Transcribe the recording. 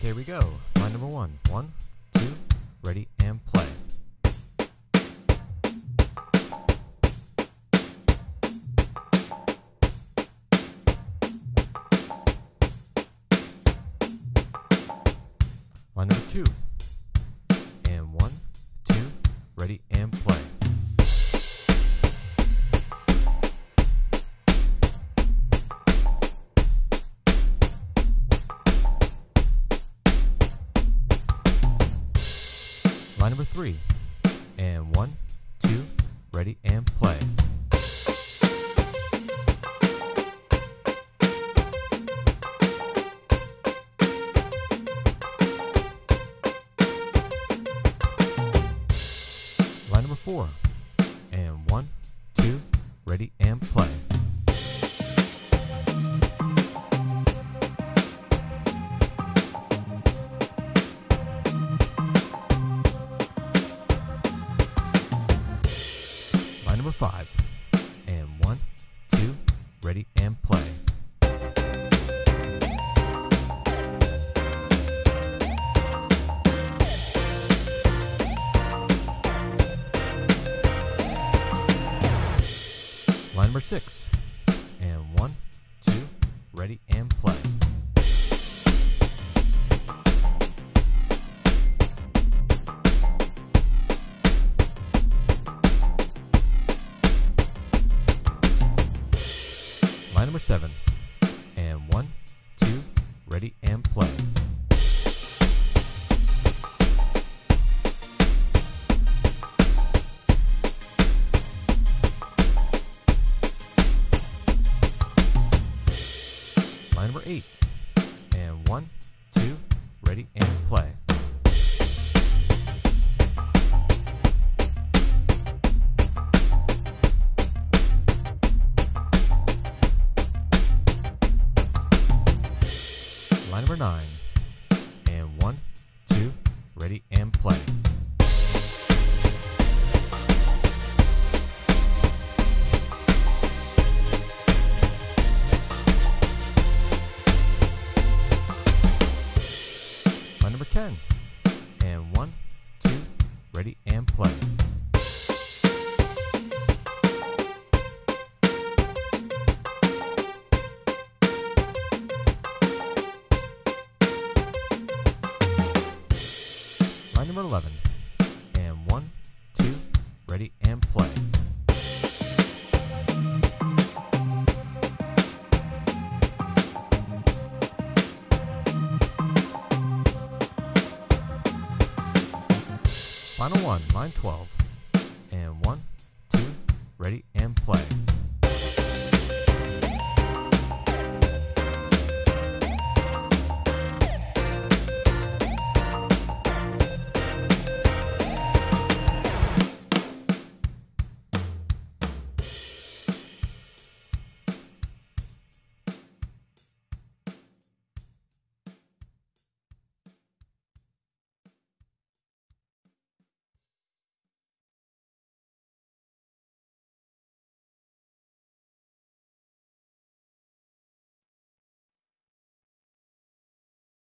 Okay, here we go. Line number 1. 1, 2, ready, and play. Line number 2. And 1, 2, ready, and play. Line number 3. And 1, 2, ready, and play. Line number 4. And 1, 2, ready, and play. Line number 5. And 1, 2, ready, and play. Line number 6. And 1, 2, ready, and play. Line number 7. And 1, 2, ready, and play. Line number 8. And 1, 2, ready, and play. Line number 9. And 1, 2, ready, and play. Line number 10. And 1, 2, ready, and play. Line number 11. And 1, 2, ready, and play. Final one, line 12. And 1, 2, ready, and